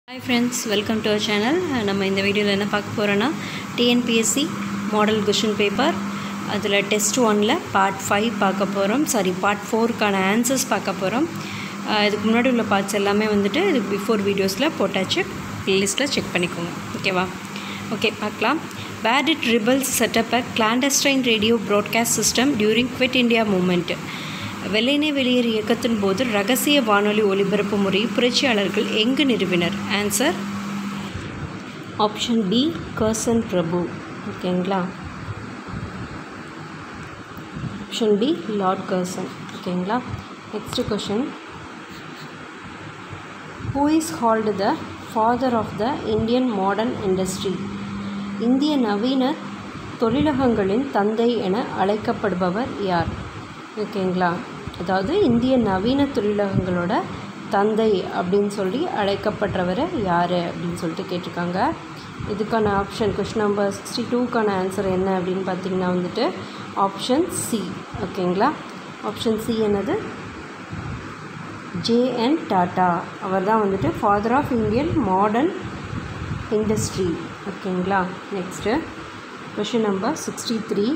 Hi friends, welcome to our channel. நம்ம இந்த வீடியோவில் என்ன பார்க்க போகிறோன்னா டிஎன்பிஎஸ்சி மாடல் கொஷின் பேப்பர் அதில் டெஸ்ட் 1ல் பார்ட் 5 பார்க்க போகிறோம். பார்ட் 4க்கான ஆன்சர்ஸ் பார்க்க போகிறோம். இதுக்கு முன்னாடி உள்ள பார்ட்ஸ் எல்லாமே வந்துட்டு இதுக்கு பிஃபோர் வீடியோஸில் போட்டாச்சு, ப்ளேலிஸ்ட்டில் செக் பண்ணிக்கோங்க. ஓகேவா? ஓகே, பார்க்கலாம். Where did rebels set up a clandestine radio broadcast system during Quit India movement? வெள்ளையனே வெளியேறு இயக்கத்தின் போது ரகசிய வானொலி ஒலிபரப்பு முறையை புரட்சியாளர்கள் எங்கு நிறுவினர்? ஆன்சர் ஆப்ஷன் டி, கர்சன் பிரபு. ஓகேங்களா? Option B, lord Curzon. ஓகேங்களா? Next question. Who is called the father of the Indian modern industry? இந்திய நவீன தொழிலகங்களின் தந்தை என அழைக்கப்படுபவர் யார்? ஓகேங்களா? அதாவது இந்திய நவீன தொழிலகங்களோட தந்தை அப்படின்னு சொல்லி அழைக்கப்படுறவர் யார் அப்படின்னு சொல்லிட்டு கேட்டிருக்காங்க. இதுக்கான ஆப்ஷன் கொஷின் நம்பர் 62க்கான ஆன்சர் என்ன அப்படின்னு பார்த்தீங்கன்னா வந்துட்டு ஆப்ஷன் சி. ஓகேங்களா? ஆப்ஷன் சி என்னது? ஜே.என். டாட்டா. அவர் தான் வந்துட்டு father of Indian modern industry. ஓகேங்களா? Next question number 63.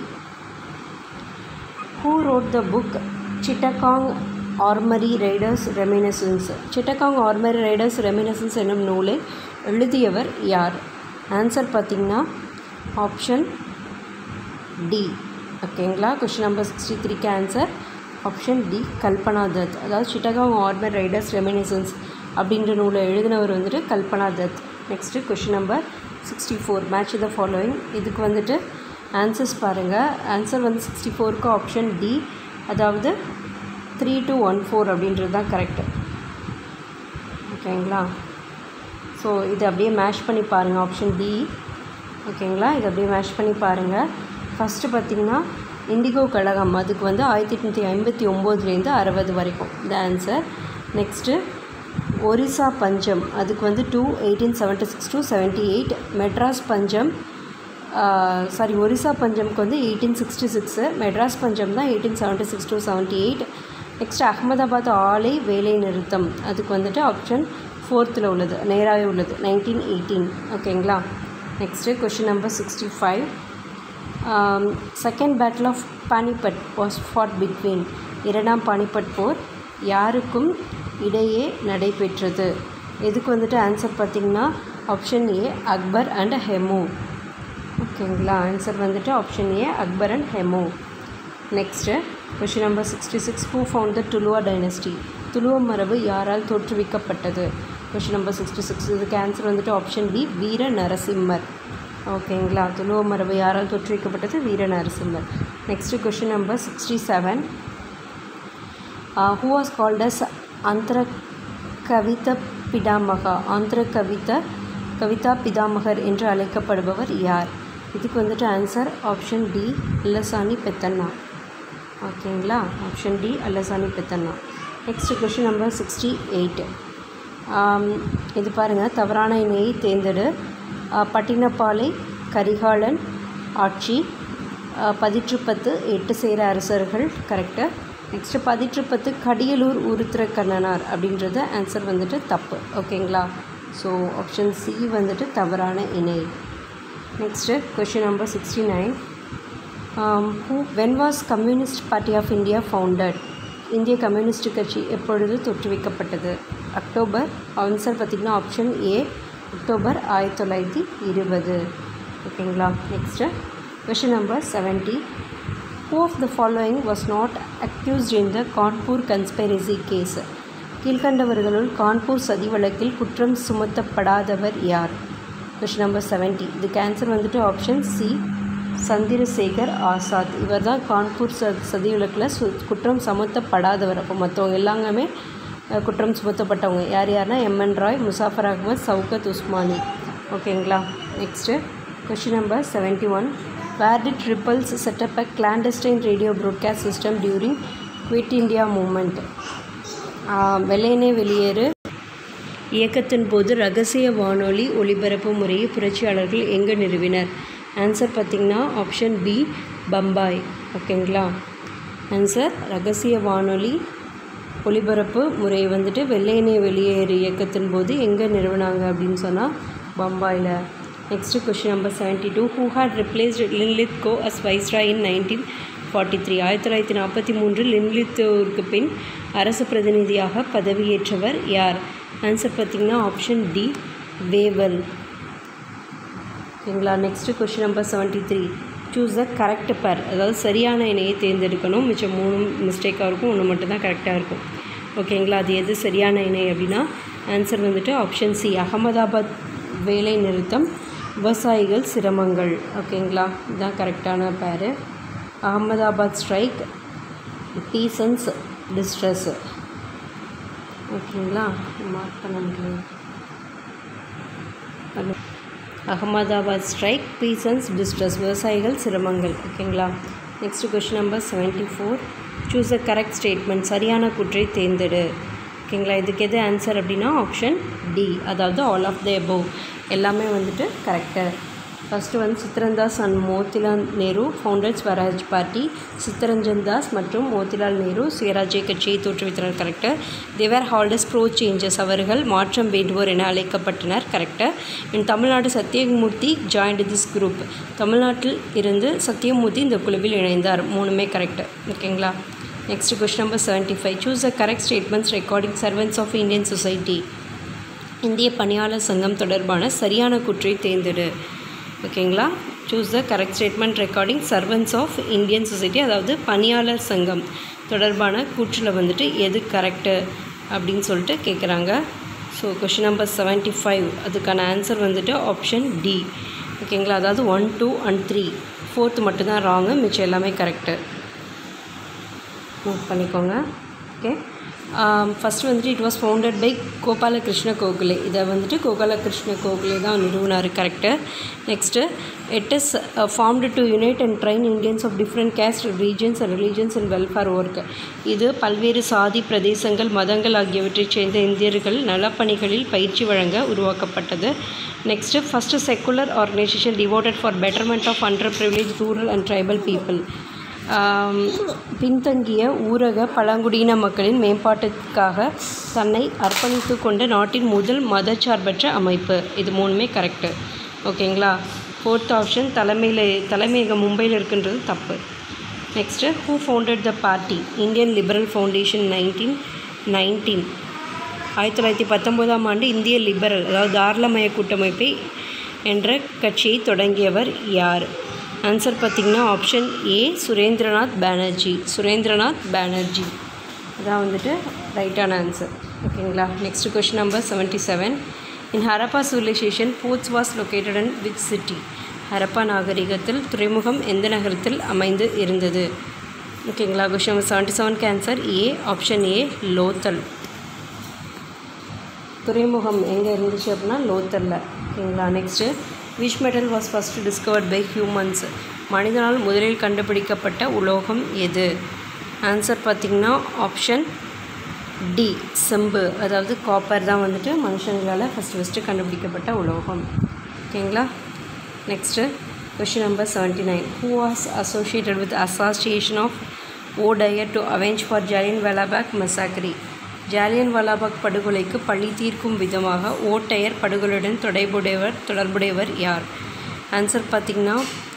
Who wrote the book Chittagong Armory Raiders Reminiscence? Chittagong Armory Raiders Reminiscence என்னும் நூலை எழுதியவர் யார்? ஆன்சர் பார்த்திங்கன்னா ஆப்ஷன் டி. ஓகேங்களா? கொஷின் நம்பர் 63க்கு answer option D, Kalpana Dutt. அதாவது Chittagong Armory Raiders Reminiscence அப்படின்ற நூலை எழுதினவர் வந்துட்டு Kalpana Dutt. Next question number 64. Match the following. இதுக்கு வந்துட்டு ஆன்சர்ஸ் பாருங்கள். ஆன்சர் வந்து 64க்கு ஆப்ஷன் டி, அதாவது 3214 அப்படின்றது தான் கரெக்டு. ஓகேங்களா? ஸோ இது அப்படியே மேட்ச் பண்ணி பாருங்கள், ஆப்ஷன் டி. ஓகேங்களா? இது அப்படியே மேட்ச் பண்ணி பாருங்கள். ஃபஸ்ட்டு பார்த்திங்கன்னா இண்டிகோ கழகம், அதுக்கு வந்து 1859 60 வரைக்கும் இந்த ஆன்சர். நெக்ஸ்ட்டு ஒரிசா பஞ்சம், அதுக்கு வந்து 1876 to 78. மெட்ராஸ் பஞ்சம் ஒரிசா பஞ்சம்க்கு வந்து 1866. மெட்ராஸ் பஞ்சம் தான் 1876 to 78. நெக்ஸ்ட் அகமதாபாத் ஆலை வேலை நிறுத்தம், அதுக்கு வந்துட்டு ஆப்ஷன் 4th உள்ளது, நேராகவே உள்ளது, 1918. ஓகேங்களா? Next question number 65. Second battle of Panipat was fought between. இரண்டாம் பானிபட் போர் யாருக்கும் இடையே நடைபெற்றது? இதுக்கு வந்துட்டு ஆன்சர் பார்த்திங்கன்னா option A, Akbar and Hemu. ஓகேங்களா? ஆன்சர் வந்துட்டு option A, Akbar and Hemu. Next question number 66. Who found the Tuluva dynasty? Tuluva மரபு யாரால் தோற்றுவிக்கப்பட்டது? Question number 66. இதுக்கு ஆன்சர் வந்துட்டு ஆப்ஷன் பி, வீர நரசிம்மர். ஓகேங்களா? துலுவ மரபு யாரால் தோற்றுவிக்கப்பட்டது? வீர நரசிம்மர். Next question number 67. Who was called as Andhra Kavita Pitamaha? Andhra Kavita பிதாமகர் என்று அழைக்கப்படுபவர் யார்? இதுக்கு வந்துட்டு answer option D, Allasani Peddanna. ஓகேங்களா? Option D, Allasani Peddanna. Next question number 68. இது பாருங்கள். தவறான இணையை தேர்ந்தெடு. பட்டினப்பாலை கரிகாலன் ஆட்சி. 1810 8 சேர அரசர்கள் கரெக்டு. நெக்ஸ்ட்டு 1810 கடியலூர் உருத்திர கண்ணனார் அப்படின்றது ஆன்சர் வந்துட்டு தப்பு. ஓகேங்களா? ஸோ ஆப்ஷன் சி வந்துட்டு தவறான இணை. Next question number 69. When was communist party of India founded? இந்திய கம்யூனிஸ்ட் கட்சி எப்பொழுது தோற்றுவிக்கப்பட்டது? அக்டோபர். ஆன்சர் பார்த்திங்கன்னா ஆப்ஷன் ஏ, அக்டோபர் 1920. ஓகேங்களா? Next question number 70. Who of the following was not accused in the Kanpur conspiracy case? கீழ்கண்டவர்களுள் கான்பூர் சதி வழக்கில் குற்றம் சுமத்தப்படாதவர் யார்? Question number 70. இதுக்கு ஆன்சர் வந்துட்டு ஆப்ஷன் சி, சந்திரசேகர் ஆசாத். இவர் தான் கான்பூர் சதி வழக்கில் குற்றம் சுமத்தப்படாதவர். அப்போ மற்றவங்க எல்லாமே குற்றம் சுமத்தப்பட்டவங்க. யார் யாருன்னா எம்.என். ராய், முசாஃபர் அகமது, சவுகத் உஸ்மானி. ஓகேங்களா? Next question number 71. Where did rebels set up a clandestine radio broadcast system during quit India movement? வெள்ளையனே வெளியேறு இயக்கத்தின் போது ரகசிய வானொலி ஒலிபரப்பு முறையை புரட்சியாளர்கள் எங்கே நிறுவினர்? ஆன்சர் பார்த்திங்கன்னா ஆப்ஷன் பி, பம்பாய். ஓகேங்களா? ஆன்சர் ரகசிய வானொலி ஒளிபரப்பு முறை வந்துட்டு வெள்ளையனே வெளியேறு இயக்கத்தின் போது எங்கே நிறுவனாங்க அப்படின்னு சொன்னால் பம்பாயில். Next question number 72. Who had replaced Linlithgow as Viceroy in 1943? 1943 லின்லித்கோவுக்கு பின் அரசு பிரதிநிதியாக பதவியேற்றவர் யார்? ஆன்சர் பார்த்திங்கன்னா ஆப்ஷன் டி, வேவல். ஓகேங்களா. Next question number 73. Choose the correct pair, அதாவது சரியான இணையை தேர்ந்தெடுக்கணும். மிச்சம் 3 மிஸ்டேக்காக இருக்கும், 1 மட்டும்தான் கரெக்டாக இருக்கும். ஓகேங்களா. அது எது சரியான இணை அப்படின்னா ஆன்சர் வந்துட்டு ஆப்ஷன் சி, அகமதாபாத் வேலை நிறுத்தம், விவசாயிகள் சிரமங்கள். ஓகேங்களா. இதுதான் கரெக்டான பேர். Ahmedabad strike, பீசன்ஸ் distress. ஓகேங்களா. மார்க் பண்ண முடியும். அகமதாபாத் ஸ்ட்ரைக், பீசன்ஸ் டிஸ்ட்ரெஸ், விவசாயிகள் சிரமங்கள். ஓகேங்களா. Next question number 74. Choose a correct statement, சரியான கூற்றை தேர்ந்தெடு. ஓகேங்களா. இதுக்கு எது ஆன்சர் அப்படின்னா ஆப்ஷன் டி, அதாவது ஆல் ஆஃப் த எபோவ், எல்லாமே வந்துட்டு கரெக்டு. ஃபஸ்ட்டு வந்து சித்தரஞ்தாஸ் and Motilal Nehru founded Swaraj party. Chittaranjan Das மற்றும் மோத்திலால் நேரு சுயராஜ்ய கட்சியை தோற்றுவித்தனர். கரெக்டு. தேவர் ஹால்டஸ் ப்ரோ சேஞ்சஸ், அவர்கள் மாற்றம் வேண்டுவோர் என அழைக்கப்பட்டனர். Correct. In Tamil Nadu Sathyamurthy joined this group, தமிழ்நாட்டில் இருந்து சத்யமூர்த்தி இந்த குழுவில் இணைந்தார். 3மே கரெக்டு. ஓகேங்களா. Next question number 75. Choose the correct statements regarding servants of Indian society. இந்திய பணியாளர் சங்கம் தொடர்பான சரியான கூற்றை தேர்ந்தெடு. ஓகேங்களா. Choose the correct statement regarding servants of Indian society, அதாவது பணியாளர் சங்கம் தொடர்பான கூற்றில் வந்துட்டு எது கரெக்டு அப்படின்னு சொல்லிட்டு கேட்குறாங்க. ஸோ கொஷின் நம்பர் 75, அதுக்கான ஆன்சர் வந்துட்டு ஆப்ஷன் டி. ஓகேங்களா. அதாவது 1, 2 and 3, 4th மட்டும்தான் ராங்கு, மிச்சம் எல்லாமே கரெக்டு. நோட் பண்ணிக்கோங்க. ஓகே. ஃபஸ்ட்டு வந்துட்டு it was founded by Gopalakrishna Gokhale, இதை வந்துட்டு கோபாலகிருஷ்ண கோகலே தான் நிறுவனார். Correct. Next it is formed to unite and train Indians of different caste, regions and religions and welfare work. இது பல்வேறு சாதி, பிரதேசங்கள், மதங்கள் ஆகியவற்றைச் சேர்ந்த இந்தியர்கள் நலப்பணிகளில் பயிற்சி வழங்க உருவாக்கப்பட்டது. Next first secular organisation devoted for betterment of under privilege rural and tribal people, பின்தங்கிய ஊரக பழங்குடியின மக்களின் மேம்பாட்டுக்காக தன்னை அர்ப்பணித்து கொண்ட நாட்டின் முதல் மதச்சார்பற்ற அமைப்பு. இது 3மே கரெக்டு. ஓகேங்களா. 4th ஆப்ஷன் தலைமையகம் மும்பையில் இருக்கின்றது தப்பு. Next who founded the party? Indian liberal foundation 1919. 1919ஆம் ஆண்டு இந்திய லிபரல், அதாவது தாராளமய கூட்டமைப்பை என்ற கட்சியை தொடங்கியவர் யார்? ஆன்சர் பார்த்திங்கன்னா ஆப்ஷன் ஏ, சுரேந்திரநாத் பானர்ஜி. சுரேந்திரநாத் பானர்ஜி அதான் வந்துட்டு ரைட்டான ஆன்சர். ஓகேங்களா. Next question number 77. In Harappa civilisation ports was located in which city? Harappa நாகரிகத்தில் துறைமுகம் எந்த நகரத்தில் அமைந்து இருந்தது? ஓகேங்களா. கொஷின் நம்பர் 77க்கு answer A, option A, Lothal. துறைமுகம் எங்கே இருந்துச்சு அப்படின்னா லோத்தலில். ஓகேங்களா. Next which metal was first discovered by humans? மனிதனால் முதலில் கண்டுபிடிக்கப்பட்ட உலோகம் எது? ஆன்சர் பார்த்திங்கன்னா ஆப்ஷன் டி, செம்பு, அதாவது காப்பர் தான் வந்துட்டு மனுஷங்களால் ஃபஸ்ட்டு கண்டுபிடிக்கப்பட்ட உலோகம். ஓகேங்களா. Next question number 79. Who was associated with assassination of O'Dwyer to avenge for Jallianwala-Bagh massacre? Jallianwala Bagh படுகொலைக்கு பழி தீர்க்கும் விதமாக ஓட்டையர் படுகொலையுடன் தொடர்புடையவர் யார்? ஆன்சர் பார்த்திங்கன்னா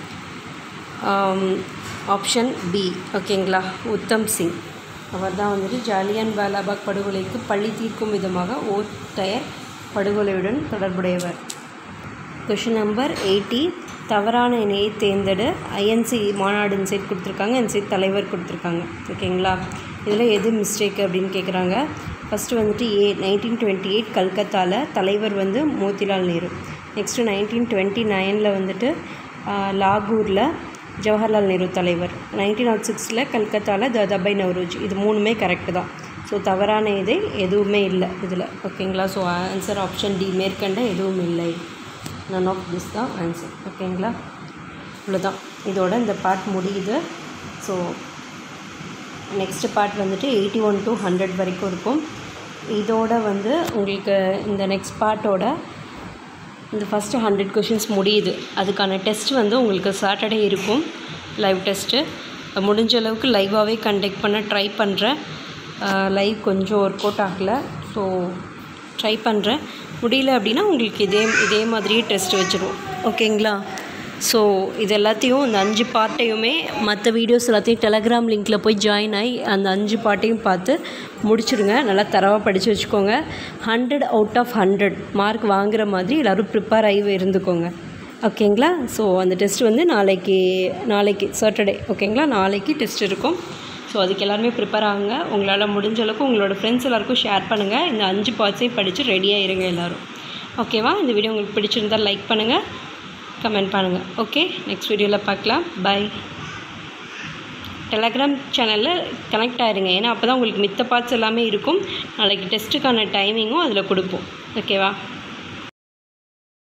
ஆப்ஷன் பி. ஓகேங்களா. உத்தம் சிங், அவர் தான் வந்துட்டு ஜாலியன்வாலாபாக் படுகொலைக்கு பழி தீர்க்கும் விதமாக ஓட்டையர் படுகொலையுடன் தொடர்புடையவர். Question number 80. தவறான இணையை தேர்ந்தெடு. ஐஎன்சி மாநாடு இன்சைட் கொடுத்துருக்காங்க, இன்சைட் தலைவர் கொடுத்துருக்காங்க. ஓகேங்களா. இதில் எது மிஸ்டேக் அப்படின்னு கேட்குறாங்க. ஃபஸ்ட்டு வந்துட்டு ஏ, 1928 கல்கத்தாவில் தலைவர் வந்து மோத்திலால் நேரு. நெக்ஸ்ட்டு 1929 வந்துட்டு லாகூரில் ஜவஹர்லால் நேரு தலைவர். 1906 கல்கத்தாவில் தாதாபாய் நவ்ரோஜி. இது 3மே கரெக்டு தான். ஸோ தவறான இது எதுவுமே இல்லை இதில். ஓகேங்களா. ஸோ ஆன்சர் ஆப்ஷன் டி, மேற்கண்ட எதுவும் இல்லை. நன் ஆஃப் திஸ் தான் ஆன்சர். ஓகேங்களா. இவ்வளோதான், இதோட இந்த பார்ட் முடியுது. ஸோ நெக்ஸ்ட் பார்ட் வந்துட்டு 81 to 100 வரைக்கும் இருக்கும். இதோட வந்து உங்களுக்கு இந்த நெக்ஸ்ட் பார்ட்டோட இந்த ஃபஸ்ட்டு 100 கொஷின்ஸ் முடியுது. அதுக்கான டெஸ்ட் வந்து உங்களுக்கு சாட்டர்டே இருக்கும், லைவ் டெஸ்ட்டு. முடிஞ்ச அளவுக்கு லைவாகவே கண்டக்ட் பண்ண ட்ரை பண்ணுறேன். லைவ் கொஞ்சம் ஒர்க் அவுட் ஆகலை. ஸோ ட்ரை பண்ணுறேன். முடியல அப்படின்னா உங்களுக்கு இதே மாதிரியே டெஸ்ட் வச்சுருவோம். ஓகேங்களா? ஸோ இது எல்லாத்தையும் இந்த 5 பார்ட்டையுமே மற்ற வீடியோஸ் எல்லாத்தையும் டெலகிராம் லிங்க்கில் போய் ஜாயின் ஆகி அந்த 5 பார்ட்டையும் பார்த்து முடிச்சுடுங்க. நல்லா தரவாக படித்து வச்சுக்கோங்க. 100 out of 100 மார்க் வாங்குகிற மாதிரி எல்லோரும் ப்ரிப்பேர் ஆகி இருந்துக்கோங்க. ஓகேங்களா? ஸோ அந்த டெஸ்ட் வந்து நாளைக்கு சாட்டர்டே. ஓகேங்களா? நாளைக்கு டெஸ்ட் இருக்கும். ஸோ அதுக்கு எல்லாருமே ப்ரிப்பேர் ஆகுங்க. உங்களால் முடிஞ்ச அளவுக்கு உங்களோட ஃப்ரெண்ட்ஸ் எல்லாருக்கும் ஷேர் பண்ணுங்கள். இந்த 5 பார்ட்ஸையும் படித்து ரெடியாக இருங்க எல்லோரும். ஓகேவா? இந்த வீடியோ உங்களுக்கு பிடிச்சிருந்தால் லைக் பண்ணுங்கள், கமெண்ட் பண்ணுங்கள். ஓகே, நெக்ஸ்ட் வீடியோவில் பார்க்கலாம். பை. டெலகிராம் சேனலில் கனெக்ட் ஆகிருங்க. ஏன்னா அப்போ தான் உங்களுக்கு மித்த பார்ட்ஸ் எல்லாமே இருக்கும். நாளைக்கு டெஸ்ட்டுக்கான டைமிங்கும் அதில் கொடுப்போம். ஓகேவா?